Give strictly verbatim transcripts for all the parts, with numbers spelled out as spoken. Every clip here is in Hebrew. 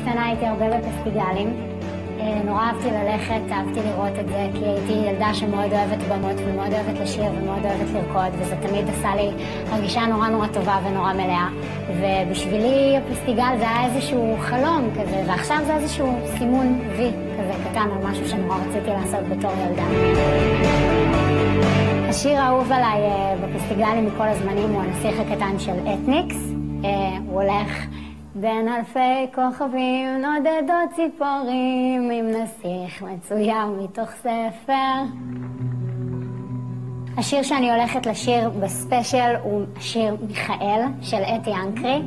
קטנה הייתי הרבה בפסטיגלים. נורא אהבתי ללכת, אהבתי לראות את זה, כי הייתי ילדה שמאוד אוהבת במות ומאוד אוהבת לשיר ומאוד אוהבת לרקוד, וזה תמיד עשה לי הרגישה נורא נורא טובה ונורא מלאה. ובשבילי הפסטיגל זה היה איזשהו חלום כזה, ועכשיו זה איזשהו סימון וי כזה קטן על משהו שנורא רציתי לעשות בתור ילדה. השיר האהוב עליי בפסטיגלים מכל הזמנים הוא הנסיך הקטן של אתניקס. הוא הולך בין אלפי כוכבים נודדות ציפורים עם נסיך מצויר מתוך ספר. השיר שאני הולכת לשיר בספיישל הוא שיר מיכאל של אתי אנקרי.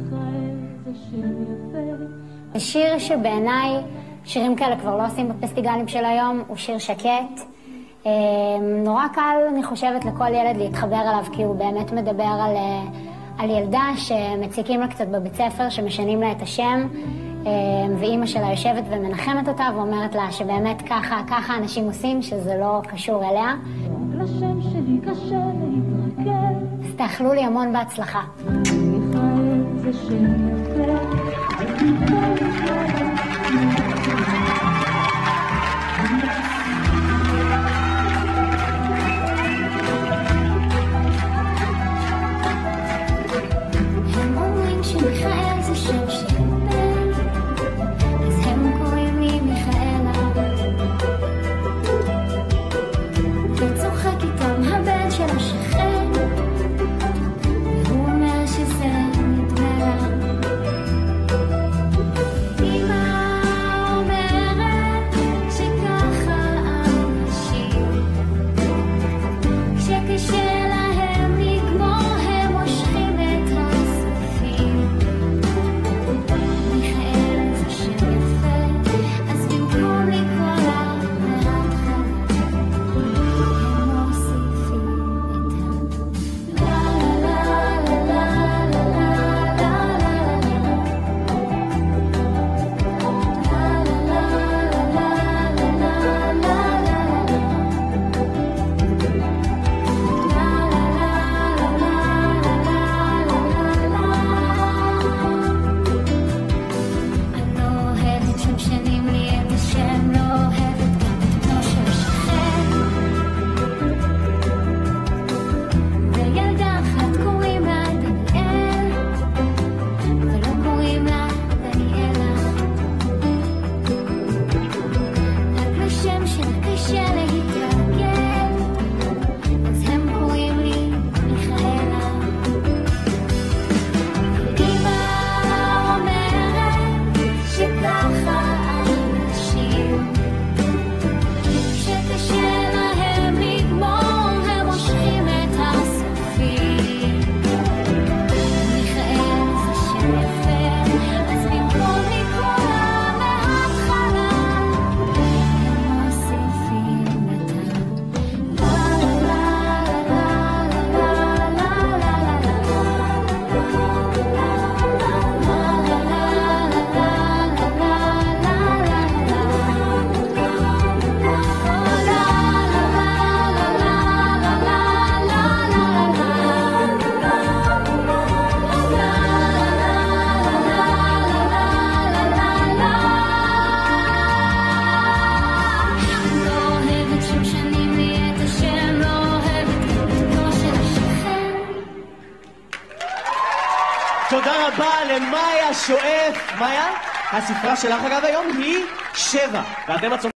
זה שיר שבעיניי, שירים כאלה כבר לא עושים בפסטיגלים של היום, הוא שיר שקט. נורא קל, אני חושבת, לכל ילד להתחבר אליו, כי הוא באמת מדבר על, על ילדה שמציקים לה קצת בבית ספר, שמשנים לה את השם, ואימא שלה יושבת ומנחמת אותה ואומרת לה שבאמת ככה, ככה אנשים עושים, שזה לא קשור אליה. לשם שלי קשה להתרכז. אז תאכלו לי המון בהצלחה. מיכאל זה שם יפה. הם אומרים שמיכאל זה שם שיפה, אז הם קוראים לי מיכאלה. וצוחק איתם הבן של השכן, והוא אומר שזה נדמה לה. אמא אומרת שככה אנשים, כשקשה להם לגמור הם מושכים את הסופים. מיכאל זה שם יפה, אז במקום לקרוא לה מההתחלה הם מוסיפים את ה... לה לה לה לה לה אני לא אוהבת שמשנים לי את השם, לא אוהבת גם את בנו של השכן. וילדה אחת קוראים לה דניאל, ולא קוראים לה דניאלה. רק לשם שלה קשה להתרגל, אז הם קוראים לי מיכאלה. אמא אומרת שככה אנשים, כשקשה להם לגמור הם מושכים את הסופים. מיכאל זה שם יפה, אז במקום לקרוא לה מההתחלה הם מוסיפים את ה... לה לה לה לה לה לא אוהבת שמשנים לי את השם, לא אוהבת גם את בנו של השכן. תודה רבה למאיה שואף. מאיה, הספרה שלך אגב היום היא שבע, ואתם הצופים